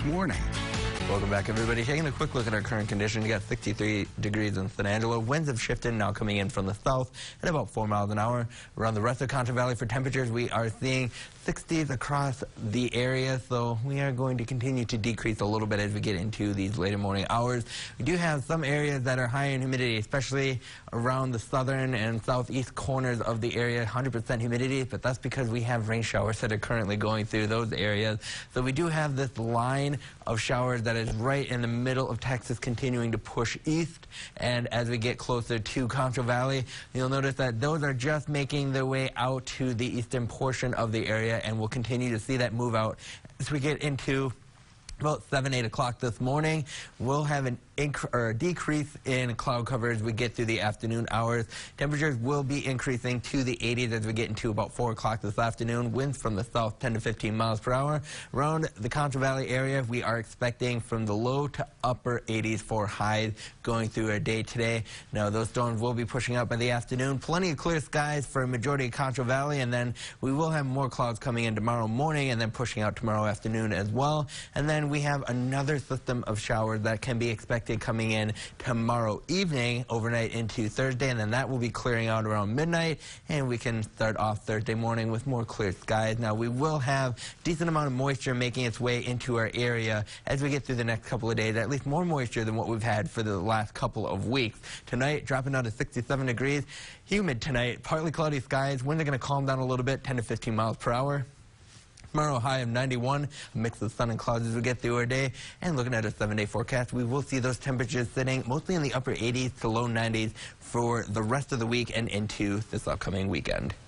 Morning. Welcome back, everybody. Taking a quick look at our current condition. You got 63 degrees in San Angelo. Winds have shifted, now coming in from the south at about 4 miles an hour. Around the rest of Concho Valley for temperatures, we are seeing 60s across the area, so we are going to continue to decrease a little bit as we get into these later morning hours. We do have some areas that are high in humidity, especially around the southern and southeast corners of the area, 100% humidity, but that's because we have rain showers that are currently going through those areas. So we do have this line of showers that is right in the middle of Texas, continuing to push east, and as we get closer to Concho Valley, you'll notice that those are just making their way out to the eastern portion of the area, and we'll continue to see that move out as we get into about 8 o'clock this morning. We'll have a decrease in cloud cover as we get through the afternoon hours. Temperatures will be increasing to the 80s as we get into about 4 o'clock this afternoon. Winds from the south 10 to 15 miles per hour. Around the Concho Valley area, we are expecting from the low to upper 80s for highs going through our day today. Now, those storms will be pushing out by the afternoon. Plenty of clear skies for a majority of Concho Valley, and then we will have more clouds coming in tomorrow morning and then pushing out tomorrow afternoon as well. And then we have another system of showers that can be expected coming in tomorrow evening, overnight into Thursday, and then that will be clearing out around midnight, and we can start off Thursday morning with more clear skies. Now, we will have a decent amount of moisture making its way into our area as we get through the next couple of days, at least more moisture than what we've had for the last couple of weeks. Tonight, dropping down to 67 degrees, humid tonight, partly cloudy skies. Winds are going to calm down a little bit, 10 to 15 miles per hour. Tomorrow, high of 91, a mix of sun and clouds as we get through our day. And looking at a 7-day forecast, we will see those temperatures sitting mostly in the upper 80s to low 90s for the rest of the week and into this upcoming weekend.